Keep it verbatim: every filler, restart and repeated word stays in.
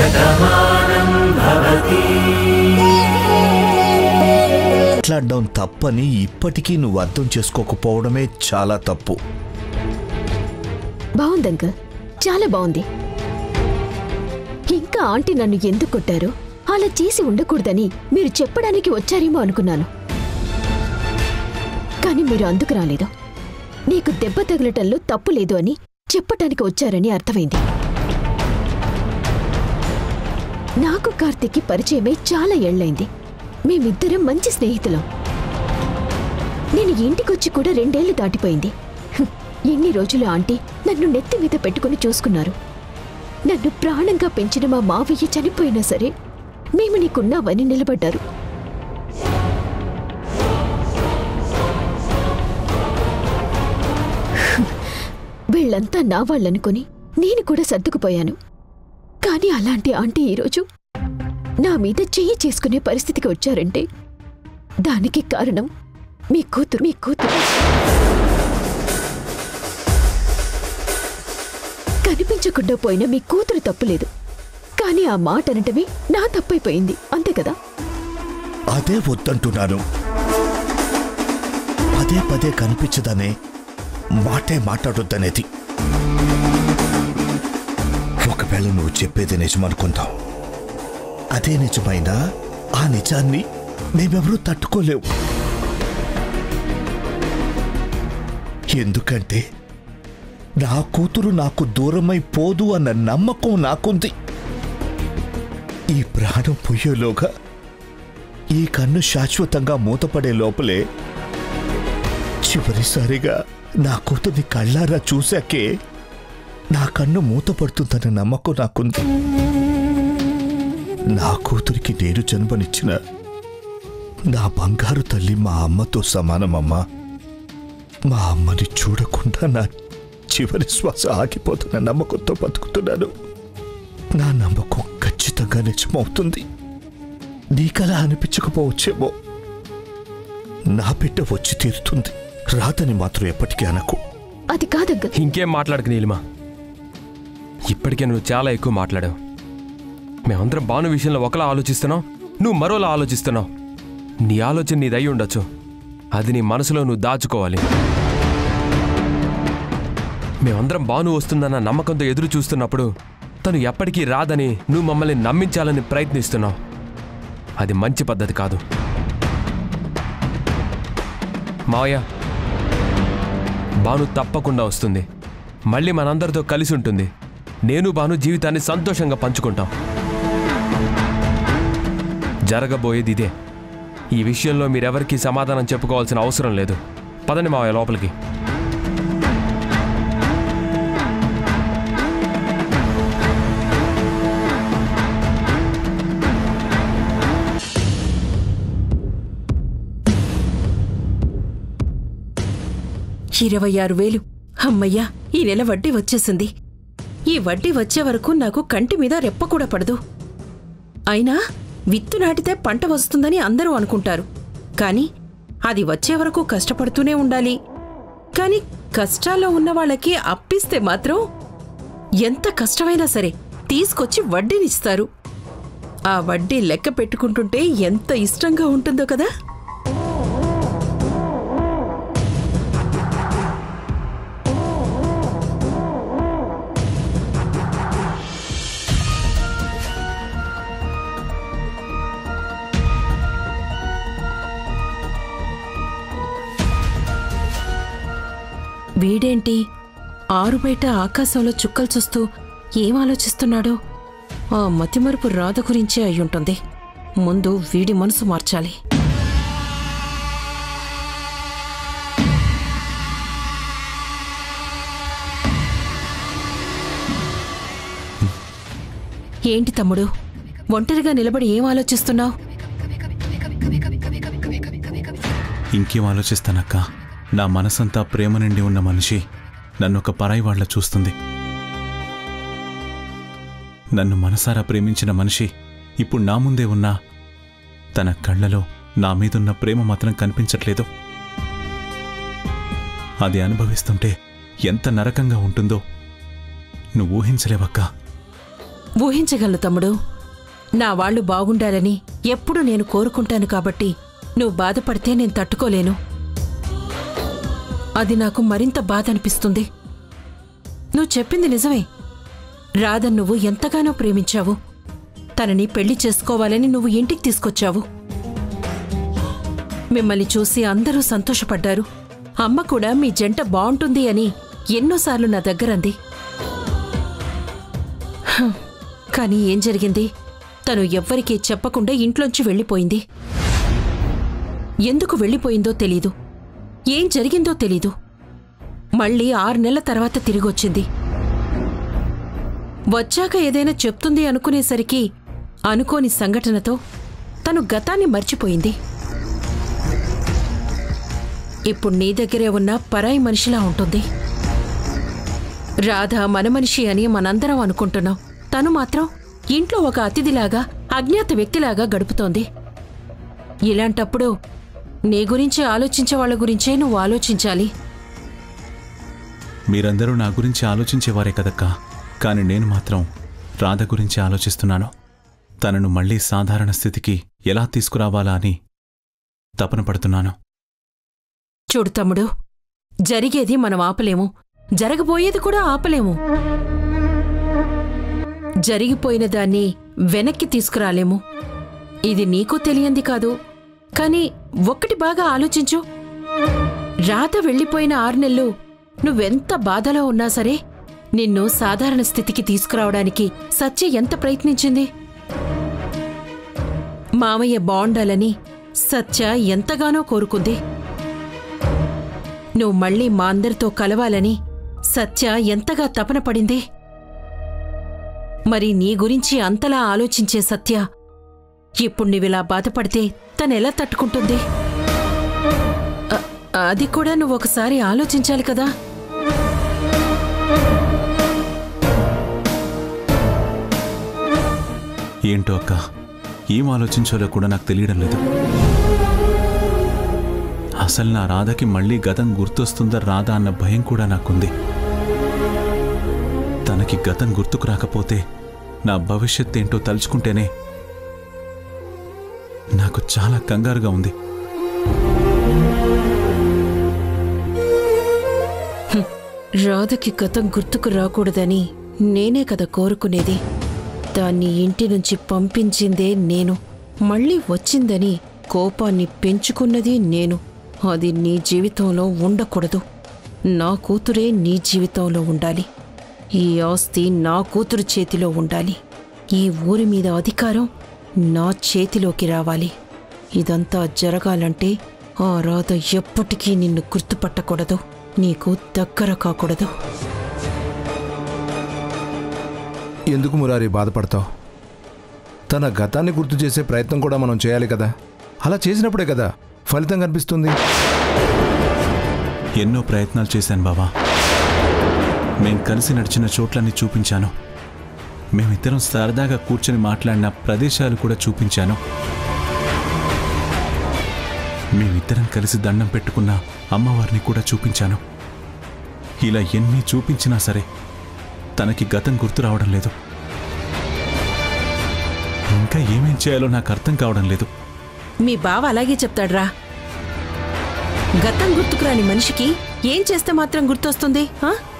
శతమానం భవతి. మాట్లాడడం తప్పని ఇప్పటికీ నువ్వు అర్థం చేసుకోకపోవడమే చాలా తప్పు. బాగుంది అంకుల్, చాలా బాగుంది. ఇంకా ఆంటీ నన్ను ఎందుకు కొట్టారో, అలా చేసి ఉండకూడదని మీరు చెప్పడానికి వచ్చారేమో అనుకున్నాను. కానీ మీరు అందుకు రాలేదు. నీకు దెబ్బ తగలటంలో తప్పు లేదు అని చెప్పటానికి వచ్చారని అర్థమైంది. నాకు కార్తీక్కి పరిచయమై చాలా ఏళ్లైంది. మేమిద్దరం మంచి స్నేహితులం. నేను ఇంటికొచ్చి కూడా రెండేళ్లు దాటిపోయింది. ఎన్ని రోజులు ఆంటీ నన్ను నెత్తి మీద పెట్టుకుని చూసుకున్నారు. నన్ను ప్రాణంగా పెంచిన మా మావయ్య చనిపోయినా సరే మేము నీకున్నావని నిలబడ్డారు. వీళ్లంతా నా వాళ్ళనుకుని నేను కూడా సర్దుకుపోయాను. కానీ అలాంటి ఆంటీ ఈరోజు నా మీద చెయ్యి చేసుకునే పరిస్థితికి వచ్చారంటే దానికి కారణం మీ కూతురు. మీ కూతురు కనిపించకుండా పోయిన మీ కూతురు తప్పులేదు. కానీ ఆ మాట అనటమే నా తప్పైపోయింది, అంతే కదా? అదే వద్దంటున్నాను. పదే పదే కనిపించదనే మాటే మాట్లాడొద్దనేది. ఒకవేళ నువ్వు చెప్పేది నిజమనుకుందాం. అదే నిజమైనా ఆ నిజాన్ని మేమెవరూ తట్టుకోలేవు. ఎందుకంటే నా కూతురు నాకు దూరమై పోదు అన్న నమ్మకం నాకుంది. ఈ ప్రాణం పొయ్యేలోగా, ఈ కన్ను శాశ్వతంగా మూతపడే లోపలే చివరిసారిగా నా కూతుర్ని కళ్ళారా చూశాకే నా కన్ను మూతపడుతుందన్న నమ్మకం నాకుంది. నా కూతురికి నేను జన్మనిచ్చిన నా బంగారు తల్లి మా అమ్మతో సమానమమ్మా. మా అమ్మని చూడకుండా నా చివరి శ్వాస ఆగిపోతున్న నమ్మకంతో బతుకుతున్నాను. నా నమ్మకం ఖచ్చితంగా నిజమవుతుంది. నీకలా అనిపించకపోవచ్చేమో. నా బిడ్డ వచ్చి తీరుతుంది. రాదని మాత్రం ఎప్పటికీ అనకు. అది కాదగ్గ. ఇంకేం మాట్లాడకు నీలిమా. ఇప్పటికే నువ్వు చాలా ఎక్కువ మాట్లాడావు. మేమందరం భాను విషయంలో ఒకలా ఆలోచిస్తున్నావు, నువ్వు మరోలా ఆలోచిస్తున్నావు. నీ ఆలోచన నీదై ఉండొచ్చు, అది నీ మనసులో నువ్వు దాచుకోవాలి. మేమందరం భాను వస్తుందన్న నమ్మకంతో ఎదురు చూస్తున్నప్పుడు తను ఎప్పటికీ రాదని నువ్వు మమ్మల్ని నమ్మించాలని ప్రయత్నిస్తున్నావు. అది మంచి పద్ధతి కాదు. మావయ్య, భాను తప్పకుండా వస్తుంది. మళ్ళీ మనందరితో కలిసి ఉంటుంది. నేను భాను జీవితాన్ని సంతోషంగా పంచుకుంటాం. జరగబోయేది ఇదే. ఈ విషయంలో మీరెవరికీ సమాధానం చెప్పుకోవాల్సిన అవసరం లేదు. పదండి మావయ్య లోపలికి. ఇరవై ఆరు వేలు అమ్మయ్యా, ఈ నెల వడ్డీ వచ్చేసింది. ఈ వడ్డీ వచ్చే వరకు నాకు కంటి మీద రెప్ప కూడా పడదు. అయినా విత్తు నాటితే పంట వస్తుందని అందరూ అనుకుంటారు. కాని అది వచ్చే వరకు కష్టపడుతూనే ఉండాలి. కాని కష్టాల్లో ఉన్న వాళ్ళకి అప్పిస్తే మాత్రం ఎంత కష్టమైనా సరే తీసుకొచ్చి వడ్డీనిస్తారు. ఆ వడ్డీ లెక్క పెట్టుకుంటుంటే ఎంత ఇష్టంగా ఉంటుందో కదా. వీడేంటి ఆరు బయట ఆకాశంలో చుక్కలు చూస్తూ ఏం ఆలోచిస్తున్నాడో? ఆ మతిమరుపు రాధ గురించే అయ్యుంటుంది. ముందు వీడి మనసు మార్చాలి. ఏంటి తమ్ముడు, ఒంటరిగా నిలబడి ఏం ఆలోచిస్తున్నావు? ఇంకేం ఆలోచిస్తానక్క? నా మనసంతా ప్రేమ నిండి ఉన్న మనిషి నన్నొక పరాయి వాళ్ళ చూస్తుంది. నన్ను మనసారా ప్రేమించిన మనిషి ఇప్పుడు నా ముందే ఉన్నా తన కళ్ళలో నా మీదున్న ప్రేమ మాత్రం కనిపించట్లేదు. అది అనుభవిస్తుంటే ఎంత నరకంగా ఉంటుందో నువ్వు ఊహించలేవక్కా. ఊహించగలను తమ్ముడు. నా వాళ్ళు బాగుండాలని ఎప్పుడూ నేను కోరుకుంటాను కాబట్టి నువ్వు బాధపడితే నేను తట్టుకోలేను. అది నాకు మరింత బాధ అనిపిస్తుంది. నువ్వు చెప్పింది నిజమే. రాధను నువ్వు ఎంతగానో ప్రేమించావు. తనని పెళ్లి చేసుకోవాలని నువ్వు ఇంటికి తీసుకొచ్చావు. మిమ్మల్ని చూసి అందరూ సంతోషపడ్డారు. అమ్మ కూడా మీ జంట బాగుంటుంది అని ఎన్నోసార్లు నా దగ్గరంది. హ్, కానీ ఏం జరిగింది? తను ఎవ్వరికీ చెప్పకుండా ఇంట్లోంచి వెళ్ళిపోయింది. ఎందుకు వెళ్ళిపోయిందో తెలీదు. ఏం జరిగిందో తెలీదు. మళ్ళీ ఆరు నెలల తర్వాత తిరిగొచ్చింది. వచ్చాక ఏదైనా చెప్తుంది అనుకునేసరికి అనుకోని సంఘటనతో తను గతాన్ని మర్చిపోయింది. ఇప్పుడు నీ దగ్గరే ఉన్న పరాయి మనిషిలా ఉంటుంది. రాధ మన మనిషి అని మనందరం అనుకుంటున్నాం. తను మాత్రం ఇంట్లో ఒక అతిథిలాగా, అజ్ఞాత వ్యక్తిలాగా గడుపుతోంది. ఇలాంటప్పుడు నీ గురించి ఆలోచించే వాళ్ళ గురించే నువ్వు ఆలోచించాలి. మీరందరూ నా గురించి ఆలోచించేవారే కదక్కా. కాని నేను మాత్రం రాధ గురించి ఆలోచిస్తున్నాను. తనను మళ్లీ సాధారణ స్థితికి ఎలా తీసుకురావాలా అని తపన పడుతున్నాను. చూడు తమ్ముడు, జరిగేది మనం ఆపలేము, జరగబోయేది కూడా ఆపలేము. జరిగిపోయిన దాన్ని వెనక్కి తీసుకురాలేము. ఇది నీకు తెలియంది కాదు. కాని ఒక్కటి బాగా ఆలోచించు. రాధ వెళ్ళిపోయిన ఆరు నెలలు నువ్వెంత బాధలో ఉన్నా సరే నిన్ను సాధారణ స్థితికి తీసుకురావడానికి సత్య ఎంత ప్రయత్నించింది? మామయ్య బాగుండాలని సత్య ఎంతగానో కోరుకుంది. నువ్వు మళ్ళీ మా అందరితో కలవాలని సత్య ఎంతగా తపన పడింది. మరి నీ గురించి అంతలా ఆలోచించే సత్య ఇప్పుడు నీవిలా బాధపడితే తనెలా తట్టుకుంటుంది? అది కూడా నువ్వొకసారి ఆలోచించాలి కదా. ఏంటో అక్క, ఏం ఆలోచించాలో కూడా నాకు తెలియడం లేదు. అసలు నా రాధకి మళ్ళీ గతం గుర్తొస్తుందా రాధా అన్న భయం కూడా నాకుంది. తనకి గతం గుర్తుకు రాకపోతే నా భవిష్యత్ ఏంటో తలుచుకుంటేనే నాకు చాలా కంగారుగా ఉంది. రాధకి గతం గుర్తుకు రాకూడదని నేనే కదా కోరుకునేది. దాన్ని ఇంటి నుంచి పంపించిందే నేను. మళ్ళీ వచ్చిందని కోపాన్ని పెంచుకున్నది నేను. అది నీ జీవితంలో ఉండకూడదు. నా కూతురే నీ జీవితంలో ఉండాలి. ఈ ఆస్తి నా కూతురు చేతిలో ఉండాలి. ఈ ఊరి మీద అధికారం నా చేతిలోకి రావాలి. ఇదంతా జరగాలంటే ఆ రాధ ఎప్పటికీ నిన్ను గుర్తుపట్టకూడదు, నీకు దగ్గర కాకూడదు. ఎందుకు మురారి బాధపడతావు? తన గతాన్ని గుర్తు చేసే ప్రయత్నం కూడా మనం చేయాలి కదా. అలా చేసినప్పుడే కదా ఫలితం కనిపిస్తుంది. ఎన్నో ప్రయత్నాలు చేశాను బావా. మేం కలిసి నడిచిన చోట్లన్నీ చూపించాను. మేమిద్దరం సరదాగా కూర్చొని మాట్లాడిన ప్రదేశాలు కూడా చూపించాను. మేమిద్దరం కలిసి దండం పెట్టుకున్న అమ్మవారిని కూడా చూపించాను. ఇలా ఎన్ని చూపించినా సరే తనకి గతం గుర్తు రావడం లేదు. ఇంకా ఏమేం చేయాలో నాకు అర్థం కావడం లేదు. మీ బావ అలాగే చెప్తాడ్రా. గతం గుర్తుకురాని మనిషికి ఏం చేస్తే మాత్రం గుర్తొస్తుంది?